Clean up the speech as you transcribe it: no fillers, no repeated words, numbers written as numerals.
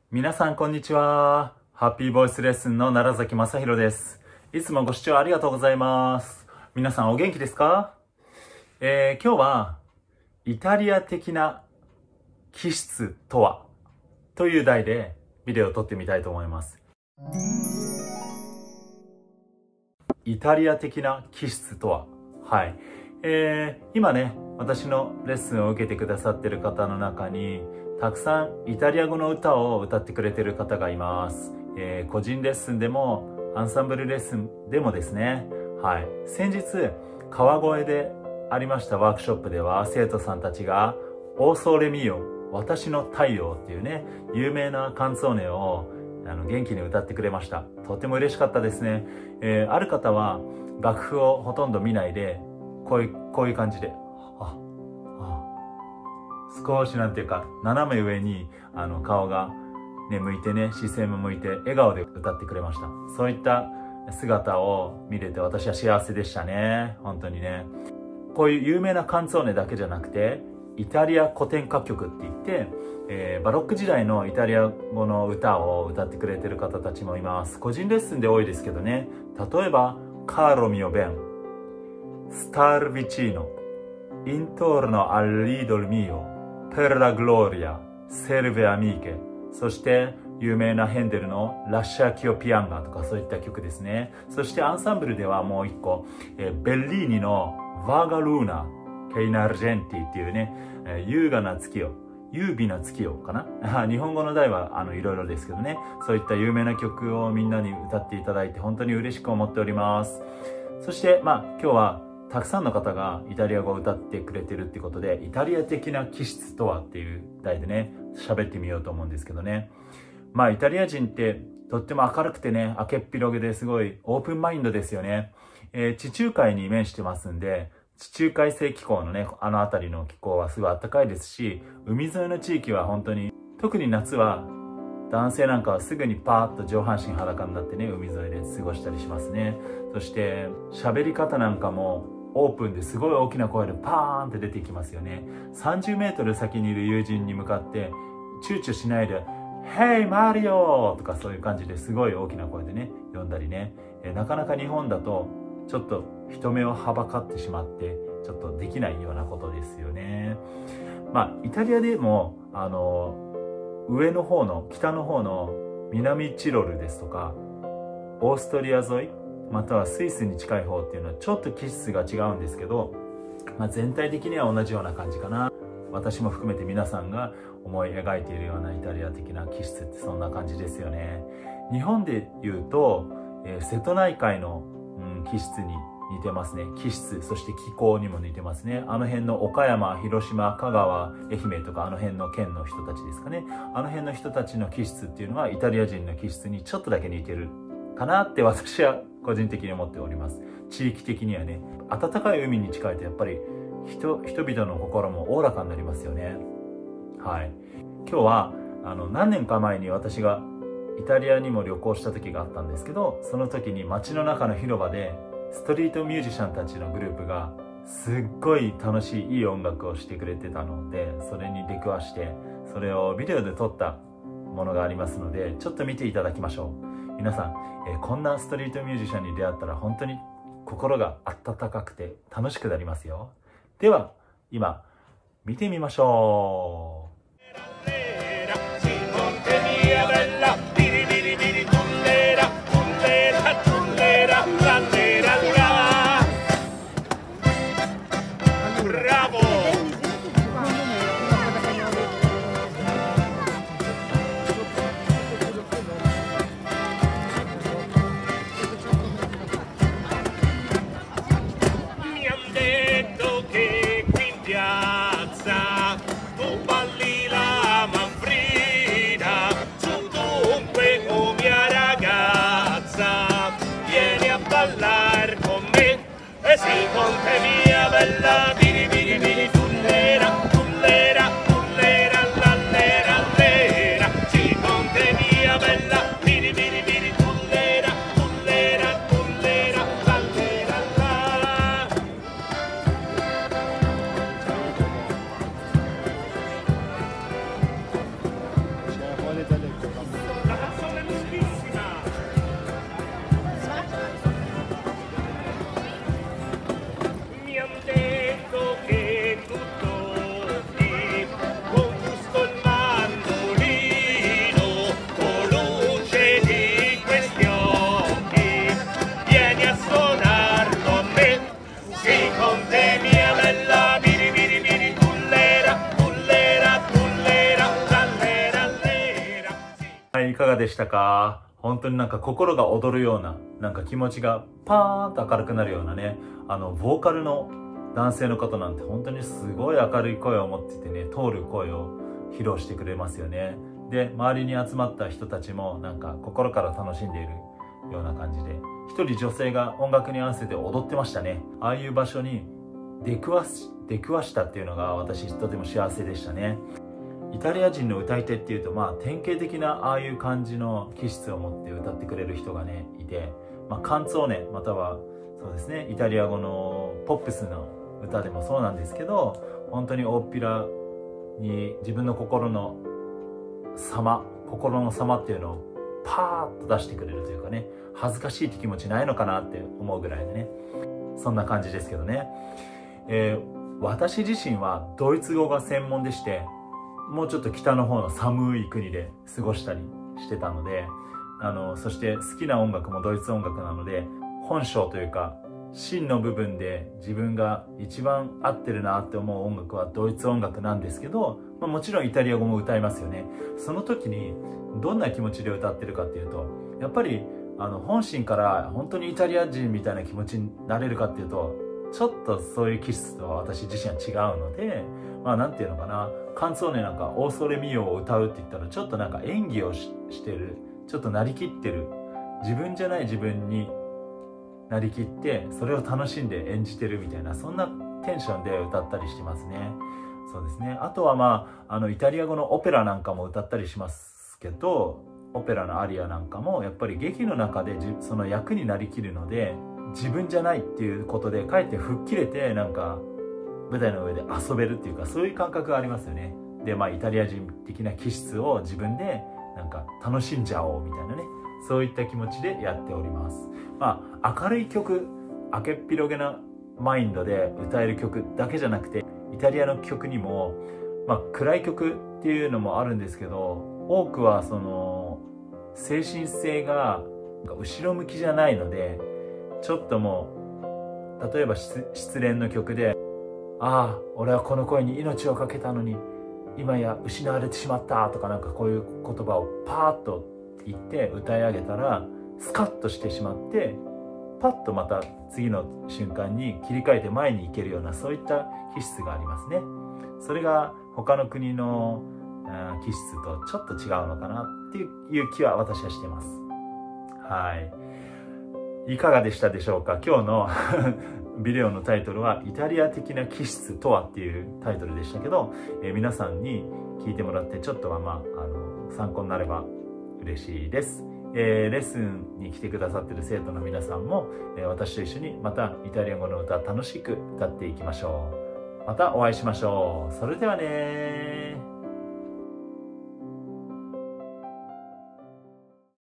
皆さんこんにちは。ハッピーボイスレッスンの楢崎正宏です。いつもご視聴ありがとうございます。皆さんお元気ですか？今日はイタリア的な気質とはという題でビデオを撮ってみたいと思います。イタリア的な気質とは、はい。今ね、私のレッスンを受けてくださっている方の中にたくさんイタリア語の歌を歌ってくれている方がいます。個人レッスンでもアンサンブルレッスンでもですね、はい。先日川越でありましたワークショップでは生徒さんたちがオーソレミオ、私の太陽っていうね、有名なカンツォーネを元気に歌ってくれました。とても嬉しかったですね。ある方は楽譜をほとんど見ないでこういう感じで少しなんていうか斜め上に顔が、ね、向いてね、視線も向いて笑顔で歌ってくれました。そういった姿を見れて私は幸せでしたね。本当にね。こういう有名なカンツォーネだけじゃなくてイタリア古典歌曲って言って、バロック時代のイタリア語の歌を歌ってくれてる方たちもいます。個人レッスンで多いですけどね。例えばカーロミオベン、スタールビチーノ、イントールのアリードルミオ、ペラグローリア、セルベアミーケ、そして有名なヘンデルのラッシャキオピアンガとかそういった曲ですね。そしてアンサンブルではもう一個、ベッリーニのヴァーガルーナ、ケイナ・アルジェンティっていうね、優雅な月よ、優美な月よかな。日本語の題はいろいろですけどね、そういった有名な曲をみんなに歌っていただいて本当に嬉しく思っております。そして今日はたくさんの方がイタリア語を歌ってくれてるっていうことで、イタリア的な気質とはっていう題でね、喋ってみようと思うんですけどね。イタリア人ってとっても明るくてね、明けっぴろげですごいオープンマインドですよね。地中海に面してますんで、地中海性気候のね、辺りの気候はすごい暖かいですし、海沿いの地域は本当に、特に夏は男性なんかはすぐにパーッと上半身裸になってね、海沿いで過ごしたりしますね。そして喋り方なんかもオープンですごい大きな声でパーンって出ていきますよね。30メートル先にいる友人に向かって躊躇しないで「Hey マリオ!」とかそういう感じですごい大きな声でね呼んだりね、なかなか日本だとちょっと人目をはばかってしまってちょっとできないようなことですよね。イタリアでも上の方の北の方の南チロルですとかオーストリア沿いまたはスイスに近い方っていうのはちょっと気質が違うんですけど、全体的には同じような感じかな。私も含めて皆さんが思い描いているようなイタリア的な気質ってそんな感じですよね。日本でいうと、瀬戸内海の、気質に似てますね。気質、そして気候にも似てますね。あの辺の岡山、広島、香川、愛媛とかあの辺の県の人たちですかね。あの辺の人たちの気質っていうのはイタリア人の気質にちょっとだけ似てるかなって私は個人的に思っております。地域的にはね、暖かい海に近いとやっぱり人々の心もおおらかになりますよね。はい。今日は何年か前に私がイタリアにも旅行した時があったんですけど、その時に街の中の広場でストリートミュージシャンたちのグループがすっごい楽しいいい音楽をしてくれてたので、それに出くわしてそれをビデオで撮ったものがありますので、ちょっと見ていただきましょう。皆さん、こんなストリートミュージシャンに出会ったら本当に心が温かくて楽しくなりますよ。では今見てみましょう。 Tu balli はい、いかがでしたか？本当になんか心が躍るような、なんか気持ちがパーンと明るくなるようなね、ボーカルの男性の方なんて本当にすごい明るい声を持っててね、通る声を披露してくれますよね。で、周りに集まった人たちもなんか心から楽しんでいるような感じで、一人女性が音楽に合わせて踊ってましたね。ああいう場所に出くわしたっていうのが私とても幸せでしたね。イタリア人の歌い手っていうと、典型的なああいう感じの気質を持って歌ってくれる人がねいて、カンツォーネまたはそうですね、イタリア語のポップスの歌でもそうなんですけど、本当に大っぴらに自分の心の様っていうのをパーッと出してくれるというかね、恥ずかしいって気持ちないのかなって思うぐらいでね、そんな感じですけどね。私自身はドイツ語が専門でして、もうちょっと北の方の寒い国で過ごしたりしてたので、そして好きな音楽もドイツ音楽なので、本性というか真の部分で自分が一番合ってるなって思う音楽はドイツ音楽なんですけど、もちろんイタリア語も歌いますよね。その時にどんな気持ちで歌ってるかっていうと、やっぱり本心から本当にイタリア人みたいな気持ちになれるかっていうと、ちょっとそういう気質とは私自身は違うので、なんていうのかな、カンツォーネなんかオーソレミオを歌うって言ったら、ちょっとなんか演技をしてる、ちょっとなりきってる、自分じゃない自分になりきってそれを楽しんで演じてるみたいな、そんなテンションで歌ったりしてますね。そうですね。あとはイタリア語のオペラなんかも歌ったりしますけど、オペラのアリアなんかもやっぱり劇の中でその役になりきるので、自分じゃないっていうことでかえって吹っ切れて、なんか舞台の上で遊べるっていうか、そういう感覚がありますよね。でイタリア人的な気質を自分でなんか楽しんじゃおうみたいなね、そういった気持ちでやっております。明るい曲、明けっぴろげなマインドで歌える曲だけじゃなくて、イタリアの曲にも、暗い曲っていうのもあるんですけど、多くはその精神性が後ろ向きじゃないので、ちょっともう例えば失恋の曲で、俺はこの声に命をかけたのに今や失われてしまったとか、なんかこういう言葉をパーッと言って歌い上げたらスカッとしてしまって、パッとまた次の瞬間に切り替えて前に行けるような、そういった気質がありますね。それが他の国の気質とちょっと違うのかなっていう気は私はしてます。はい、いかがでしたでしょうか。今日のビデオのタイトルはイタリア的な気質とはっていうタイトルでしたけど、皆さんに聞いてもらってちょっとは参考になれば嬉しいです。レッスンに来てくださっている生徒の皆さんも、私と一緒にまたイタリア語の歌楽しく歌っていきましょう。またお会いしましょう。それではね。